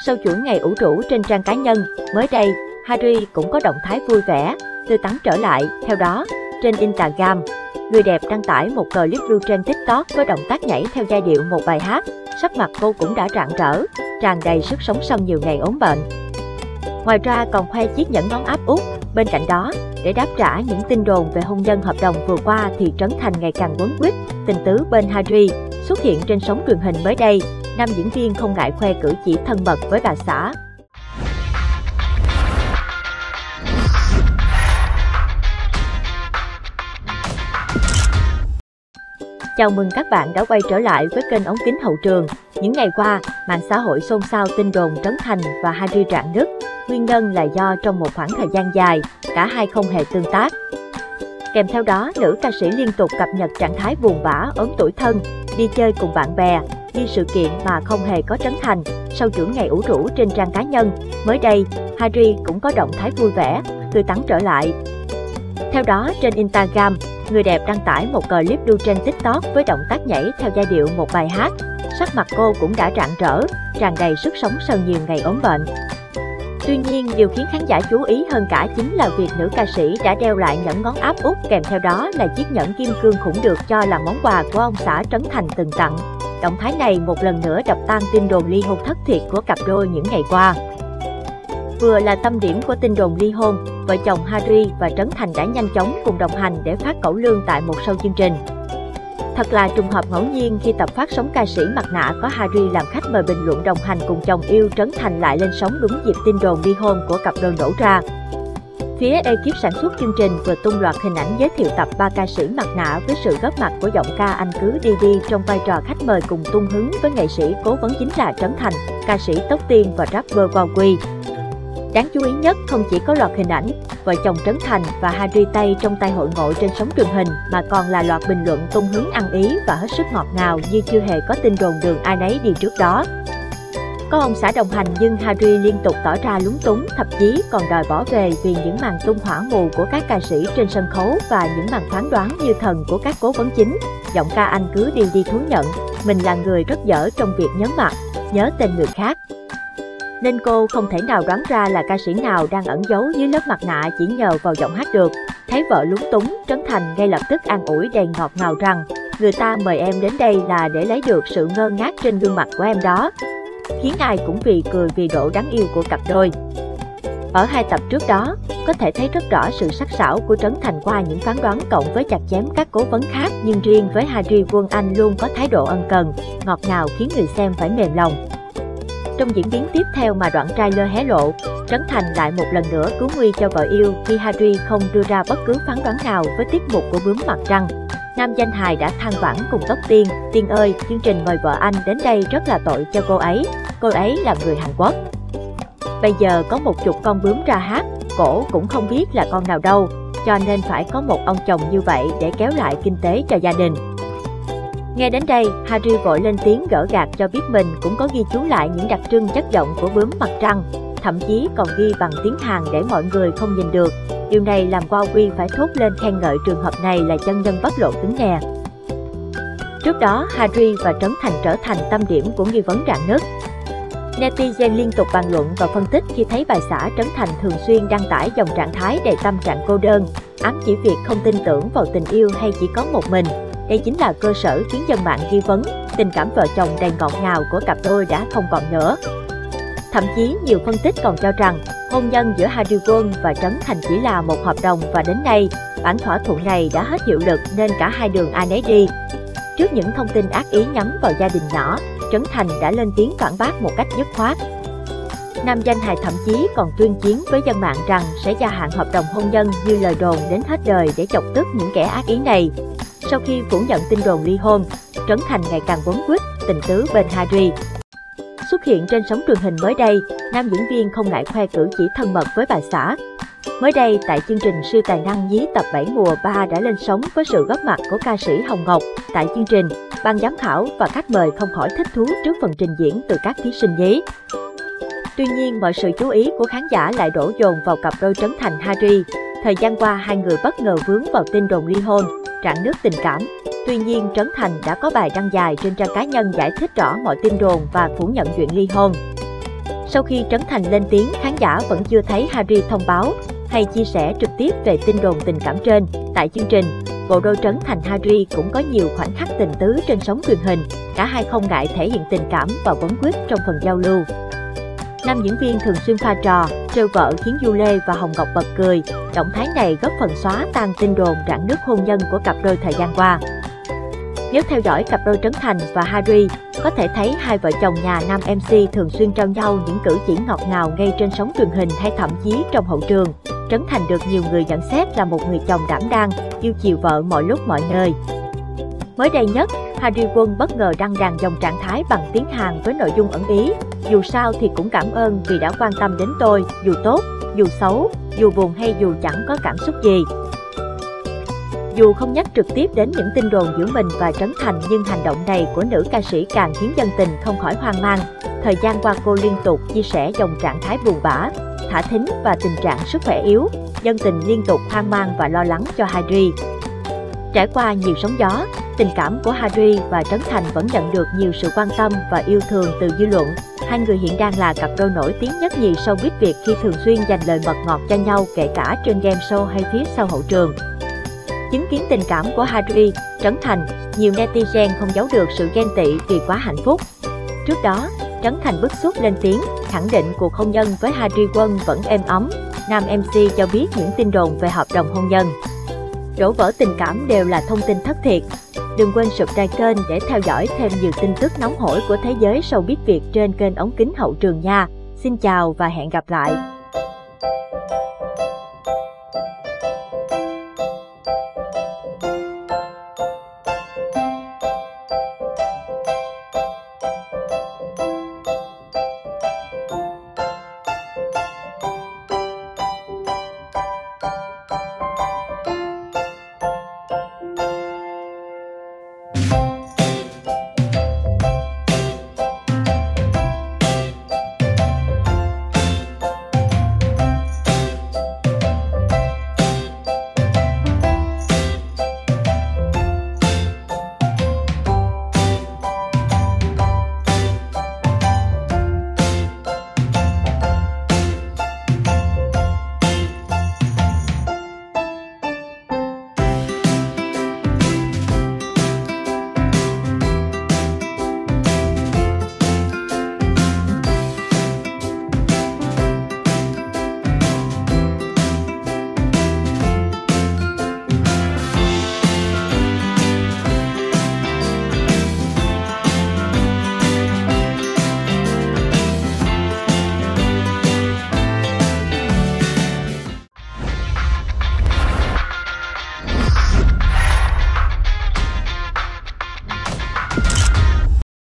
Sau chuỗi ngày ủ rũ trên trang cá nhân, mới đây, Harry cũng có động thái vui vẻ, tươi tắn trở lại. Theo đó, trên Instagram, người đẹp đăng tải một clip lưu trên TikTok với động tác nhảy theo giai điệu một bài hát. Sắc mặt cô cũng đã rạng rỡ, tràn đầy sức sống sau nhiều ngày ốm bệnh. Ngoài ra còn khoe chiếc nhẫn ngón áp út. Bên cạnh đó, để đáp trả những tin đồn về hôn nhân hợp đồng vừa qua thì Trấn Thành ngày càng quấn quýt, tình tứ bên Harry. Xuất hiện trên sóng truyền hình mới đây, nam diễn viên không ngại khoe cử chỉ thân mật với bà xã. Chào mừng các bạn đã quay trở lại với kênh Ống Kính Hậu Trường. Những ngày qua, mạng xã hội xôn xao tin đồn Trấn Thành và Harry rạn nứt. Nguyên nhân là do trong một khoảng thời gian dài, cả hai không hề tương tác. Kèm theo đó, nữ ca sĩ liên tục cập nhật trạng thái buồn bã, ốm tủi thân, đi chơi cùng bạn bè, đi sự kiện mà không hề có Trấn Thành. Sau chuỗi ngày ủ rũ trên trang cá nhân, mới đây, Harry cũng có động thái vui vẻ, tươi tắn trở lại. Theo đó, trên Instagram, người đẹp đăng tải một clip lưu trên TikTok với động tác nhảy theo giai điệu một bài hát. Sắc mặt cô cũng đã rạng rỡ, tràn đầy sức sống sau nhiều ngày ốm bệnh. Tuy nhiên, điều khiến khán giả chú ý hơn cả chính là việc nữ ca sĩ đã đeo lại nhẫn ngón áp út, kèm theo đó là chiếc nhẫn kim cương khủng được cho là món quà của ông xã Trấn Thành từng tặng. Động thái này một lần nữa đập tan tin đồn ly hôn thất thiệt của cặp đôi những ngày qua. Vừa là tâm điểm của tin đồn ly hôn, vợ chồng Harry và Trấn Thành đã nhanh chóng cùng đồng hành để phát cẩu lương tại một show chương trình. Thật là trùng hợp ngẫu nhiên khi tập phát sóng ca sĩ mặt nạ có Harry làm khách mời bình luận đồng hành cùng chồng yêu Trấn Thành lại lên sóng đúng dịp tin đồn ly hôn của cặp đôi nổ ra. Phía ekip sản xuất chương trình vừa tung loạt hình ảnh giới thiệu tập 3 ca sĩ mặt nạ với sự góp mặt của giọng ca Anh Cứ Đi Đi trong vai trò khách mời cùng tung hứng với nghệ sĩ cố vấn chính là Trấn Thành, ca sĩ Tóc Tiên và rapper Huawei. Đáng chú ý nhất không chỉ có loạt hình ảnh vợ chồng Trấn Thành và Harry tay trong tay hội ngộ trên sóng truyền hình mà còn là loạt bình luận tung hứng ăn ý và hết sức ngọt ngào như chưa hề có tin đồn đường ai nấy đi trước đó. Có ông xã đồng hành nhưng Harry liên tục tỏ ra lúng túng, thậm chí còn đòi bỏ về vì những màn tung hỏa mù của các ca sĩ trên sân khấu và những màn phán đoán như thần của các cố vấn chính. Giọng ca Anh Cứ Đi Đi thú nhận mình là người rất dở trong việc nhấn mặt, nhớ tên người khác. Nên cô không thể nào đoán ra là ca sĩ nào đang ẩn giấu dưới lớp mặt nạ chỉ nhờ vào giọng hát được. Thấy vợ lúng túng, Trấn Thành ngay lập tức an ủi đầy ngọt ngào rằng người ta mời em đến đây là để lấy được sự ngơ ngác trên gương mặt của em đó. Khiến ai cũng vì cười vì độ đáng yêu của cặp đôi. Ở 2 tập trước đó, có thể thấy rất rõ sự sắc sảo của Trấn Thành qua những phán đoán cộng với chặt chém các cố vấn khác, nhưng riêng với Harry Quân Anh luôn có thái độ ân cần, ngọt ngào khiến người xem phải mềm lòng. Trong diễn biến tiếp theo mà đoạn trailer hé lộ, Trấn Thành lại một lần nữa cứu nguy cho vợ yêu khi Harry không đưa ra bất cứ phán đoán nào với tiết mục của Bướm Mặt Trăng. Nam danh hài đã than vãn cùng Tóc Tiên, Tiên ơi, chương trình mời vợ anh đến đây rất là tội cho cô ấy là người Hàn Quốc. Bây giờ có 10 con bướm ra hát, cổ cũng không biết là con nào đâu, cho nên phải có một ông chồng như vậy để kéo lại kinh tế cho gia đình. Nghe đến đây, Harry vội lên tiếng gỡ gạc cho biết mình cũng có ghi chú lại những đặc trưng chất giọng của Bướm Mặt Trăng, thậm chí còn ghi bằng tiếng Hàn để mọi người không nhìn được. Điều này làm Huawei phải thốt lên khen ngợi trường hợp này là chân nhân bất lộ tướng nè. Trước đó, Harry và Trấn Thành trở thành tâm điểm của nghi vấn rạn nứt. Netizen liên tục bàn luận và phân tích khi thấy bà xã Trấn Thành thường xuyên đăng tải dòng trạng thái đầy tâm trạng cô đơn, ám chỉ việc không tin tưởng vào tình yêu hay chỉ có một mình. Đây chính là cơ sở khiến dân mạng nghi vấn tình cảm vợ chồng đầy ngọt ngào của cặp đôi đã không còn nữa. Thậm chí nhiều phân tích còn cho rằng hôn nhân giữa Harry Won và Trấn Thành chỉ là một hợp đồng và đến nay bản thỏa thuận này đã hết hiệu lực nên cả hai đường ai nấy đi. Trước những thông tin ác ý nhắm vào gia đình nhỏ, Trấn Thành đã lên tiếng phản bác một cách dứt khoát. Nam danh hài thậm chí còn tuyên chiến với dân mạng rằng sẽ gia hạn hợp đồng hôn nhân như lời đồn đến hết đời để chọc tức những kẻ ác ý này. Sau khi phủ nhận tin đồn ly hôn, Trấn Thành ngày càng quấn quýt, tình tứ bên Harry. Xuất hiện trên sóng truyền hình mới đây, nam diễn viên không ngại khoe cử chỉ thân mật với bà xã. Mới đây, tại chương trình Siêu Tài Năng Nhí tập 7 mùa 3 đã lên sóng với sự góp mặt của ca sĩ Hồng Ngọc. Tại chương trình, ban giám khảo và khách mời không khỏi thích thú trước phần trình diễn từ các thí sinh nhí. Tuy nhiên, mọi sự chú ý của khán giả lại đổ dồn vào cặp đôi Trấn Thành Harry. Thời gian qua, hai người bất ngờ vướng vào tin đồn ly hôn, rạn nứt tình cảm. Tuy nhiên, Trấn Thành đã có bài đăng dài trên trang cá nhân giải thích rõ mọi tin đồn và phủ nhận chuyện ly hôn. Sau khi Trấn Thành lên tiếng, khán giả vẫn chưa thấy Harry thông báo hay chia sẻ trực tiếp về tin đồn tình cảm trên. Tại chương trình, bộ đôi Trấn Thành Harry cũng có nhiều khoảnh khắc tình tứ trên sóng truyền hình. Cả hai không ngại thể hiện tình cảm và quấn quýt trong phần giao lưu. Nam diễn viên thường xuyên pha trò, trêu vợ khiến Du Lê và Hồng Ngọc bật cười. Động thái này góp phần xóa tan tin đồn rạn nứt hôn nhân của cặp đôi thời gian qua. Nếu theo dõi cặp đôi Trấn Thành và Harry, có thể thấy hai vợ chồng nhà nam MC thường xuyên trao nhau những cử chỉ ngọt ngào ngay trên sóng truyền hình hay thậm chí trong hậu trường. Trấn Thành được nhiều người nhận xét là một người chồng đảm đang, yêu chiều vợ mọi lúc mọi nơi. Mới đây nhất, Harry Won bất ngờ đăng đàn dòng trạng thái bằng tiếng Hàn với nội dung ẩn ý: dù sao thì cũng cảm ơn vì đã quan tâm đến tôi, dù tốt, dù xấu, dù buồn hay dù chẳng có cảm xúc gì. Dù không nhắc trực tiếp đến những tin đồn giữa mình và Trấn Thành, nhưng hành động này của nữ ca sĩ càng khiến dân tình không khỏi hoang mang. Thời gian qua cô liên tục chia sẻ dòng trạng thái buồn bã, thả thính và tình trạng sức khỏe yếu. Dân tình liên tục hoang mang và lo lắng cho Harry. Trải qua nhiều sóng gió, tình cảm của Harry và Trấn Thành vẫn nhận được nhiều sự quan tâm và yêu thương từ dư luận. Hai người hiện đang là cặp đôi nổi tiếng nhất nhì showbiz Việt khi thường xuyên dành lời mật ngọt cho nhau, kể cả trên game show hay phía sau hậu trường. Chứng kiến tình cảm của Harry, Trấn Thành, nhiều netizen không giấu được sự ghen tị vì quá hạnh phúc. Trước đó, Trấn Thành bức xúc lên tiếng, khẳng định cuộc hôn nhân với Harry Won vẫn êm ấm. Nam MC cho biết những tin đồn về hợp đồng hôn nhân, đổ vỡ tình cảm đều là thông tin thất thiệt. Đừng quên subscribe kênh để theo dõi thêm nhiều tin tức nóng hổi của thế giới showbiz Việt trên kênh Ống Kính Hậu Trường nha. Xin chào và hẹn gặp lại!